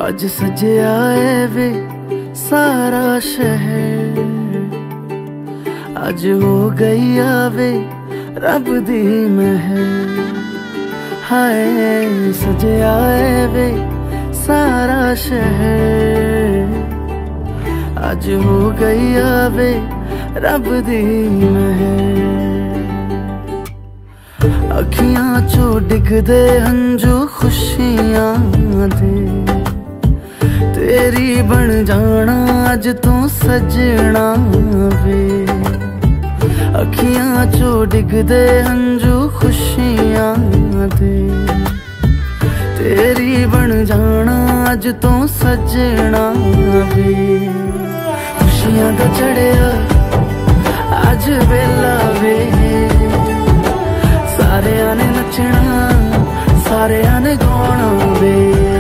आज सजया है वे सारा शहर, आज हो गई आवे रब दी महर। हाय सजया है वे सारा शहर, आज हो गई आवे रब दी महर। अखियां चो डिगदे हंजू खुशियां दे, तेरी बन जाना अज तू सजना वे। अखियां चो डिगदे हंजू खुशियां दे, तेरी बन जाना अज तू सजना वे। खुशियां दा चढ़िया अज वेला वे, सारेयां ने नचना सारेयां ने गाना वे।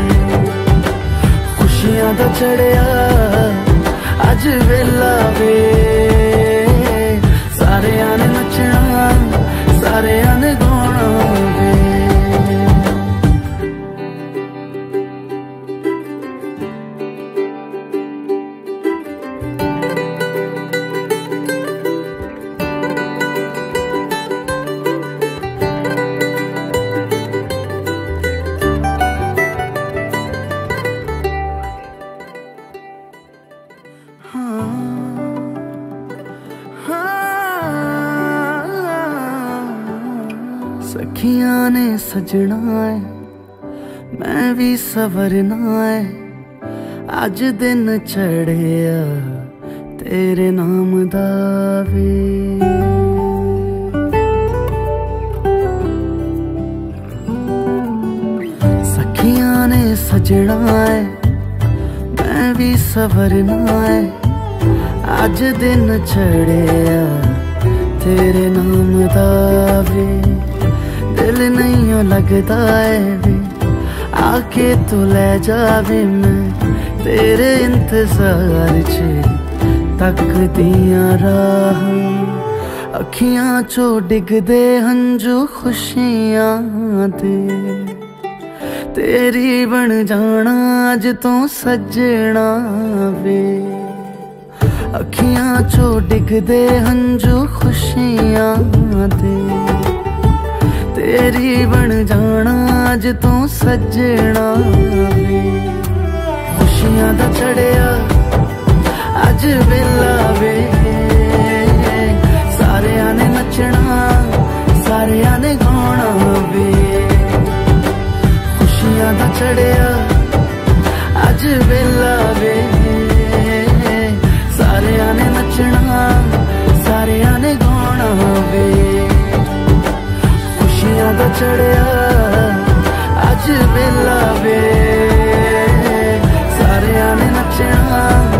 खुशियां दा चढ़िया अज वेला वे, सारेयां ने नचना सारेयां ने गाना वे। सखियां ने सजना है मैं भी सवरना है, अज दिन चढ़िया तेरे नाम दा वे। सखियां ने सजना है मैं भी सवरना है, अज दिन चढ़िया तेरे नाम दा वे। दिल नहीं लगता है वे आके तू ले जावे, मैं तेरे इंतजार च तकदियां राह। अखियां चो डिगदे हंजू खुशियां दे, तेरी बन जाना अज तू सजना वे। अखियां चो डिगदे हंजू खुशियां दे, तेरी बन जाना अज तू सजना वे। खुशियां दा चढ़िया अज वेला वे, सारेयां ने नचना सारेयां ने गाना वे। खुशियां दा चढ़िया अज वेला वे, सारेयां ने नचना सारेयां ने गाना वे। खुशियां दा चढ़िया अज वेला वे, सारेयां ने नचना